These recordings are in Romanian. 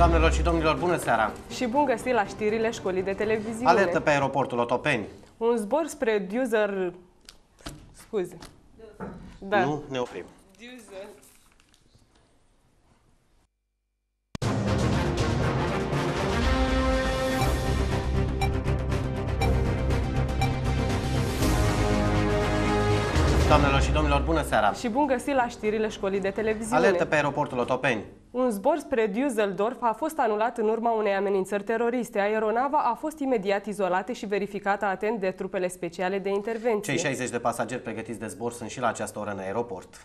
Doamnelor și domnilor, bună seara! Și bun găsit la știrile școlii de televiziune. Alertă pe aeroportul Otopeni. Un zbor spre Düsseldorf. Scuze. Da. Nu, ne oprim. Doamnelor și domnilor, bună seara! Și bun găsit la știrile școlii de televiziune. Alertă pe aeroportul Otopeni. Un zbor spre Düsseldorf a fost anulat în urma unei amenințări teroriste. Aeronava a fost imediat izolată și verificată atent de trupele speciale de intervenție. Cei 60 de pasageri pregătiți de zbor sunt și la această oră în aeroport.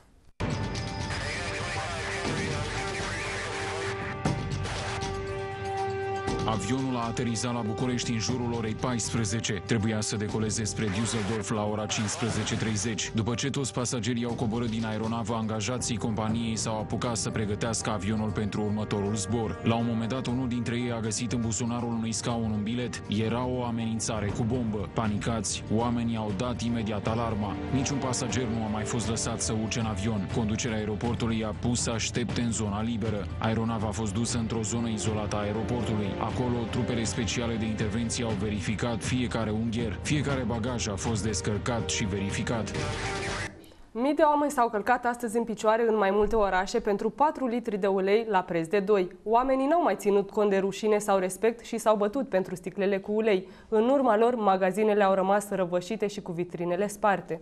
Avionul a aterizat la București în jurul orei 14. Trebuia să decoleze spre Düsseldorf la ora 15:30. După ce toți pasagerii au coborât din aeronavă, angajații companiei s-au apucat să pregătească avionul pentru următorul zbor. La un moment dat, unul dintre ei a găsit în buzunarul unui scaun un bilet. Era o amenințare cu bombă. Panicați, oamenii au dat imediat alarma. Niciun pasager nu a mai fost lăsat să urce în avion. Conducerea aeroportului a pus să aștepte în zona liberă. Aeronava a fost dusă într-o zonă izolată a aeroportului. Acolo, trupele speciale de intervenție au verificat fiecare ungher. Fiecare bagaj a fost descărcat și verificat. Mii de oameni s-au călcat astăzi în picioare în mai multe orașe pentru 4 litri de ulei la preț de 2. Oamenii n-au mai ținut cont de rușine sau respect și s-au bătut pentru sticlele cu ulei. În urma lor, magazinele au rămas răvășite și cu vitrinele sparte.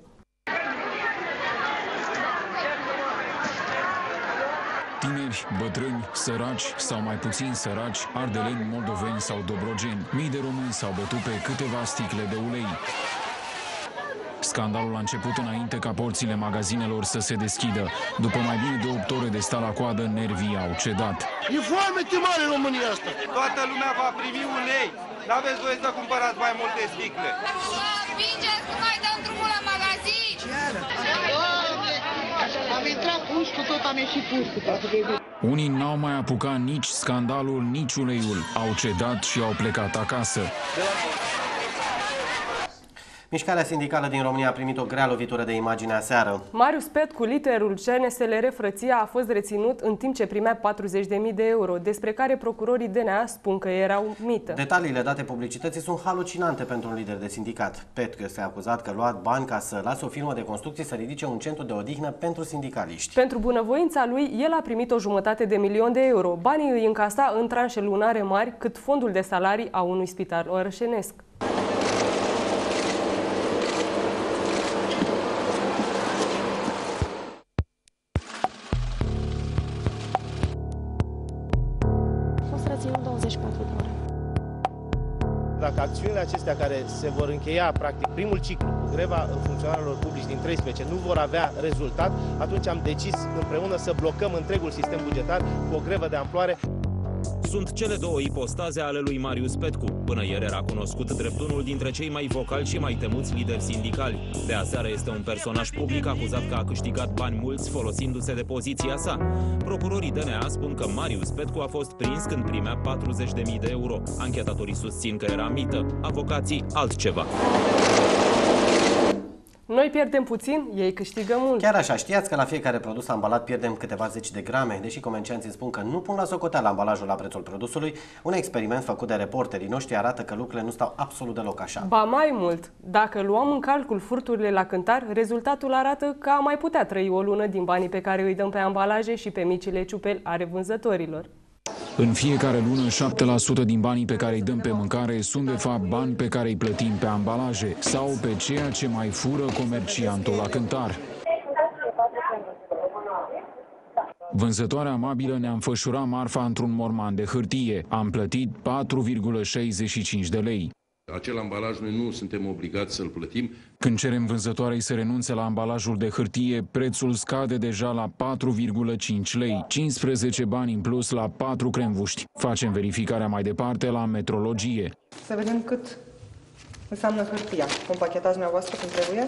Tineri, bătrâni, săraci sau mai puțin săraci, ardeleni, moldoveni sau dobrogeni. Mii de români s-au bătut pe câteva sticle de ulei. Scandalul a început înainte ca porțile magazinelor să se deschidă. După mai bine de 8 ore de stat la coadă, nervii au cedat. E foamete mare în România asta! Toată lumea va primi ulei. N-aveți voie să cumpărați mai multe sticle. Vingeți că mai dăm drumul la magazin! Am intrat pușcu, tot am ieșit pușcu. Unii n-au mai apucat nici scandalul, nici uleiul. Au cedat și au plecat acasă. Mișcarea sindicală din România a primit o grea lovitură de imagine aseară. Marius Petcu, liderul CNSLR Frăția, a fost reținut în timp ce primea 40.000 de euro, despre care procurorii DNA spun că erau mită. Detaliile date publicității sunt halucinante pentru un lider de sindicat. Petcu este acuzat că a luat bani ca să lase o firmă de construcții să ridice un centru de odihnă pentru sindicaliști. Pentru bunăvoința lui, el a primit o jumătate de milion de euro. Banii îi încasa în tranșe lunare mari, cât fondul de salarii a unui spital orășenesc. Dacă acțiunile acestea care se vor încheia, practic, primul ciclu cu greva funcționarilor publici din 13 nu vor avea rezultat, atunci am decis împreună să blocăm întregul sistem bugetar cu o grevă de amploare. Sunt cele două ipostaze ale lui Marius Petcu. Până ieri era cunoscut drept unul dintre cei mai vocali și mai temuți lideri sindicali. De aseară este un personaj public acuzat că a câștigat bani mulți folosindu-se de poziția sa. Procurorii DNA spun că Marius Petcu a fost prins când primea 40.000 de euro. Anchetatorii susțin că era mită, avocații altceva. Noi pierdem puțin, ei câștigă mult. Chiar așa, știați că la fiecare produs ambalat pierdem câteva zeci de grame? Deși comercianții spun că nu pun la socoteală ambalajul la prețul produsului, un experiment făcut de reporterii noștri arată că lucrurile nu stau absolut deloc așa. Ba mai mult, dacă luăm în calcul furturile la cântar, rezultatul arată că am mai putea trăi o lună din banii pe care îi dăm pe ambalaje și pe micile ciupeli ale vânzătorilor. În fiecare lună, 7% din banii pe care îi dăm pe mâncare sunt de fapt bani pe care îi plătim pe ambalaje sau pe ceea ce mai fură comerciantul la cântar. Vânzătoarea amabilă ne-a înfășurat marfa într-un morman de hârtie. Am plătit 4,65 de lei. Acel ambalaj noi nu suntem obligați să-l plătim. Când cerem vânzătoarei să renunțe la ambalajul de hârtie, prețul scade deja la 4,5 lei, 15 bani în plus la 4 cremvuști. Facem verificarea mai departe la metrologie. Să vedem cât înseamnă hârtia. Compachetați dumneavoastră cum trebuie.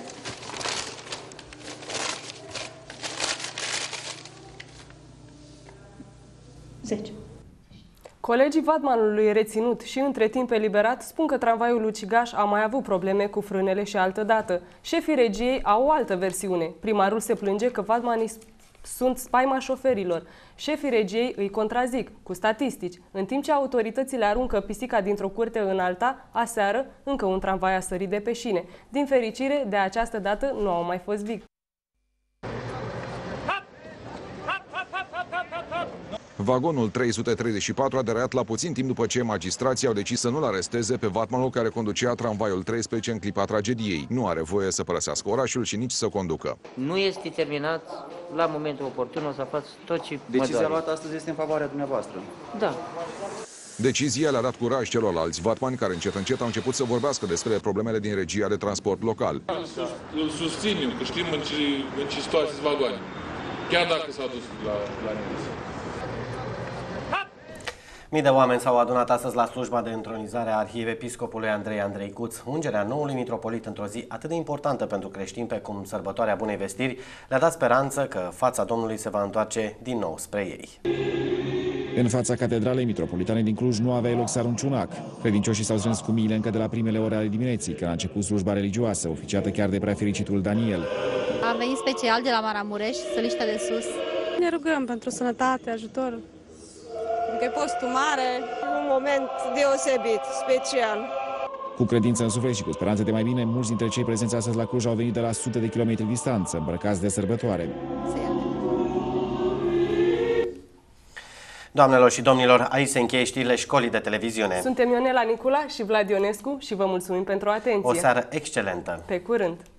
Zece. Colegii Vadmanului reținut și între timp eliberat spun că tramvaiul ucigaș a mai avut probleme cu frânele și altădată. Șefii regiei au o altă versiune. Primarul se plânge că Vadmanii sunt spaima șoferilor. Șefii regiei îi contrazic cu statistici. În timp ce autoritățile aruncă pisica dintr-o curte în alta, aseară încă un tramvai a sărit de pe șine. Din fericire, de această dată nu au mai fost victime. Vagonul 334 a deraiat la puțin timp după ce magistrații au decis să nu-l aresteze pe vatmanul care conducea tramvaiul 13 în clipa tragediei. Nu are voie să părăsească orașul și nici să conducă. Nu este terminat, la momentul oportun o să fac tot ce Decizia luată astăzi este în favoarea dumneavoastră. Da. Decizia le-a dat curaj celorlalți vatmani care încet au început să vorbească despre problemele din regia de transport local. Îl susținem, că știm în ce situație sunt vagoane, chiar dacă s-a dus la nimeni. Mii de oameni s-au adunat astăzi la slujba de întronizare a arhiepiscopului Andrei Cuț. Ungerea noului mitropolit într-o zi atât de importantă pentru creștini precum sărbătoarea Bunei Vestiri le-a dat speranță că fața Domnului se va întoarce din nou spre ei. În fața catedralei mitropolitane din Cluj nu avea loc să arunci un ac. Credincioșii s-au strâns cu miile încă de la primele ore ale dimineții, când a început slujba religioasă, oficiată chiar de preafericitul Daniel. Am venit special de la Maramureș, Săliștea de Sus. Ne rugăm pentru sănătate, ajutor. Că e postul mare, un moment deosebit, special. Cu credință în suflet și cu speranță de mai bine, mulți dintre cei prezenți astăzi la Cluj au venit de la sute de kilometri distanță, îmbrăcați de sărbătoare. Doamnelor și domnilor, aici se încheie știrile Școlii de Televiziune. Suntem Ionela Nicula și Vlad Ionescu și vă mulțumim pentru atenție. O seară excelentă! Pe curând!